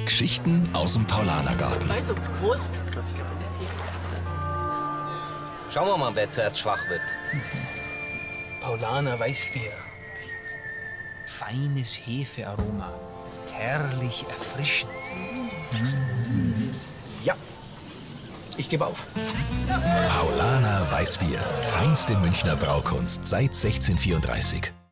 Geschichten aus dem Paulanergarten. Also, Prost. Schauen wir mal, wer zuerst schwach wird. Paulaner Weißbier. Feines Hefearoma. Herrlich erfrischend. Ja, ich gebe auf. Paulaner Weißbier. Feinste Münchner Braukunst seit 1634.